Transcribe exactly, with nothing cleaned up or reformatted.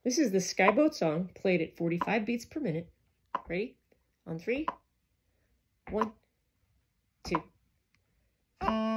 This is the Skye Boat song, played at forty-five beats per minute. Ready? On three. One, two.